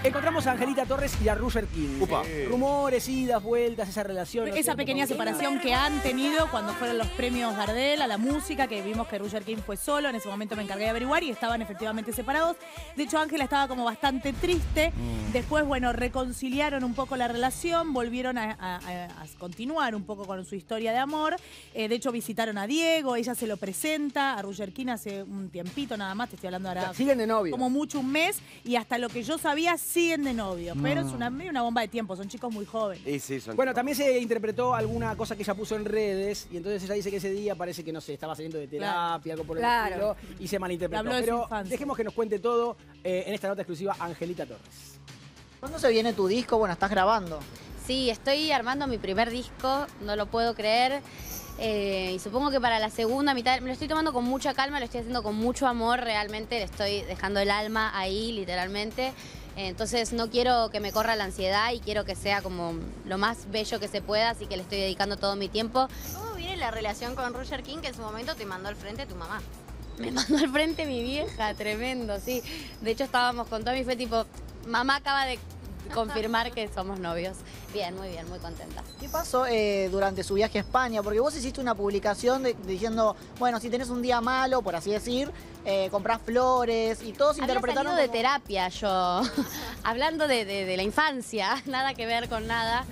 Encontramos a Angelita Torres y a Roger King. Upa. Rumores, idas, vueltas, esa relación. Esa pequeña separación que han tenido cuando fueron los premios Gardel a la música, que vimos que Roger King fue solo, en ese momento me encargué de averiguar y estaban efectivamente separados. De hecho, Ángela estaba como bastante triste. Después, bueno, reconciliaron un poco la relación, volvieron a continuar un poco con su historia de amor. De hecho, visitaron a Diego, ella se lo presenta a Roger King hace un tiempito nada más, te estoy hablando ahora. Siguen de novio. Como mucho un mes, y hasta lo que yo sabía siguen de novio. Pero es una bomba de tiempo, son chicos muy jóvenes. Sí, son Bueno, también se interpretó alguna cosa que ella puso en redes y entonces ella dice que ese día parece que, no sé, estaba saliendo de terapia, algo por el estilo, y se malinterpretó. Habló de su Pero infancia. dejemos que nos cuente todo en esta nota exclusiva Angelita Torres. ¿Cuándo se viene tu disco? Bueno, estás grabando. Sí, estoy armando mi primer disco, no lo puedo creer. Y supongo que para la segunda mitad, me lo estoy tomando con mucha calma, lo estoy haciendo con mucho amor, realmente le estoy dejando el alma ahí, literalmente. Entonces no quiero que me corra la ansiedad y quiero que sea como lo más bello que se pueda, así que le estoy dedicando todo mi tiempo. ¿Cómo viene la relación con Roger King que en su momento te mandó al frente tu mamá? Me mandó al frente mi vieja, tremendo, sí. De hecho estábamos con Tommy, fue tipo, mamá acaba de confirmar que somos novios. Bien, muy contenta. ¿Qué pasó durante su viaje a España? Porque vos hiciste una publicación diciendo, bueno, si tenés un día malo, por así decir, comprás flores y todos interpretaron Había salido de como... terapia yo, hablando de la infancia, nada que ver con nada.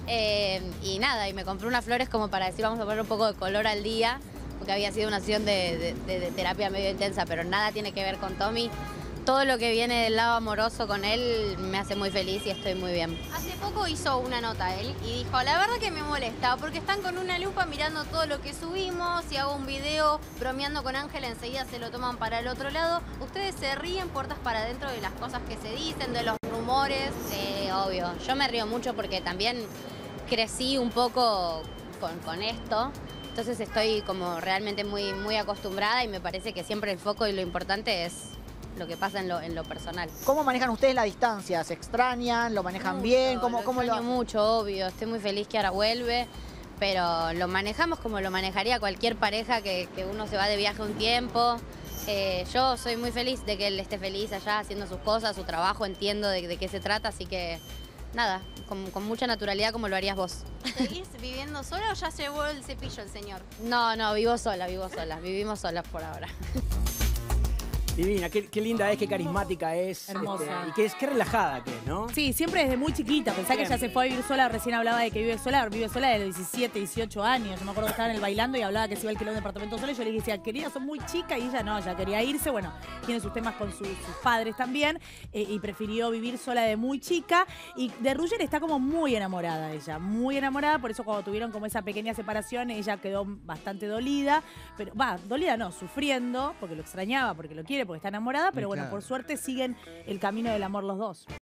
Y nada, y me compré unas flores como para decir, vamos a poner un poco de color al día, porque había sido una sesión de terapia medio intensa, pero nada tiene que ver con Tommy. Todo lo que viene del lado amoroso con él me hace muy feliz y estoy muy bien. Hace poco hizo una nota él y dijo, la verdad que me molesta porque están con una lupa mirando todo lo que subimos. Si hago un video bromeando con Ángela, enseguida se lo toman para el otro lado. Ustedes se ríen puertas para adentro de las cosas que se dicen, de los rumores. Sí, obvio. Yo me río mucho porque también crecí un poco con esto. Entonces estoy como realmente muy acostumbrada y me parece que siempre el foco y lo importante es lo que pasa en lo personal. ¿Cómo manejan ustedes la distancia? ¿Se extrañan? ¿Lo manejan bien? ¿Cómo lo extraño mucho, obvio. Estoy muy feliz que ahora vuelve, pero lo manejamos como lo manejaría cualquier pareja que uno se va de viaje un tiempo. Yo soy muy feliz de que él esté feliz allá haciendo sus cosas, su trabajo, entiendo de qué se trata, así que nada, con mucha naturalidad como lo harías vos. ¿Seguís viviendo sola o ya llevó el cepillo el señor? No, vivo sola, vivimos solas por ahora. Divina, qué linda es, qué carismática es. Hermosa. Y qué relajada que es, ¿no? Sí, siempre desde muy chiquita. Pensá que ella se fue a vivir sola, recién hablaba de que vive sola desde los 17, 18 años. Yo me acuerdo que estaba en el bailando y hablaba que se iba a alquilar un departamento sola y yo le decía, querida, sos muy chica, y ella no, ya quería irse. Bueno, tiene sus temas con sus padres también y prefirió vivir sola de muy chica. Y de Roger está como muy enamorada ella, muy enamorada, por eso cuando tuvieron como esa pequeña separación ella quedó bastante dolida, pero dolida no, sufriendo, porque lo extrañaba, porque lo quiere, porque está enamorada, pero bueno, por suerte siguen el camino del amor los dos.